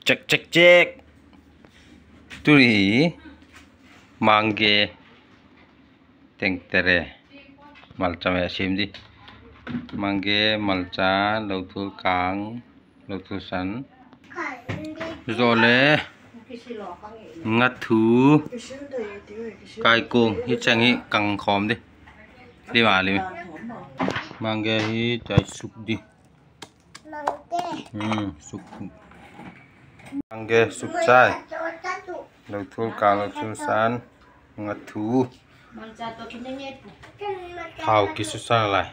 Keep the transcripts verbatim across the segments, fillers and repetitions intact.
cek cek cek turi mangge tengtere malca ya sim di mangge malca lautul kang lautul san rồi ngắt thú cài cuồng hít chang hi căng khom đi đi mà đi mang cái hi chạy sụp đi ừ sụp mang cái sụp sai đầu thua cả đầu thua san ngắt thú hào kí sụp san lại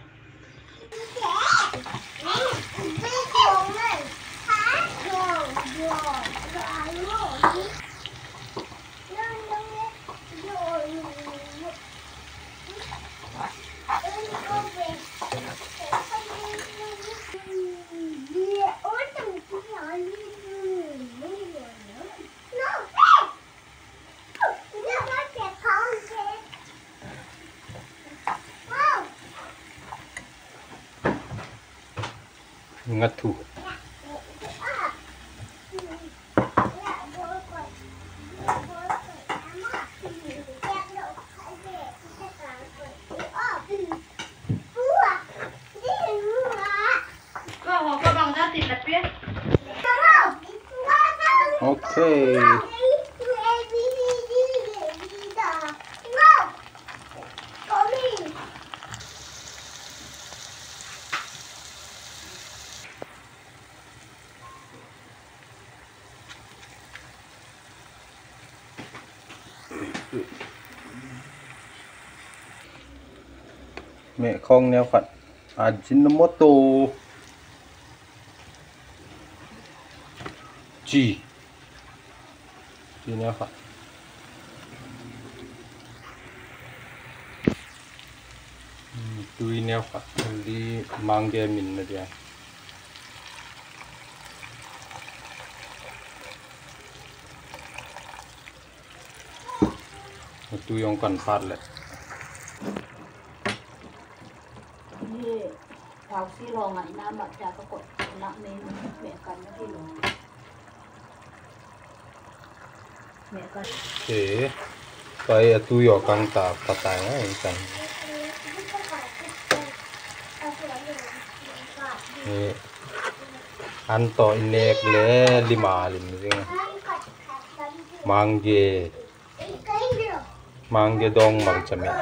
ngắt thú ok mẹ không neo phật Ajinomoto chỉ chỉ neo phật tui neo phật đi mang cái mình là gì tui yang kan phạt lại vào xí lò ngày nam mặt trà có cột nặng nên mẹ cần nó đi lò mẹ cần thế cái tôi ở căn ta phát tài á anh nih anto ini kle lima lima mangge mangge dong macam ni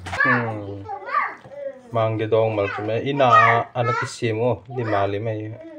hmm. mangge dong macam ni ina anak kecil mo lima lima ya